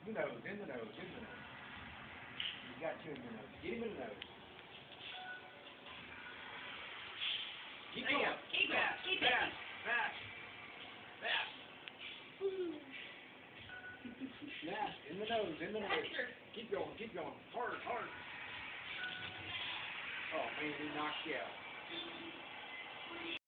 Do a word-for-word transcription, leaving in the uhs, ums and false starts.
the nose, in the nose, in the nose. You got two in the nose. Get him in the nose. Keep There you going. go. Keep fast, it. Keep it. fast, fast, fast. Fast, in the nose, in the nose. Faster. Keep going, keep going. Hard, hard. Oh, man, he knocked you out.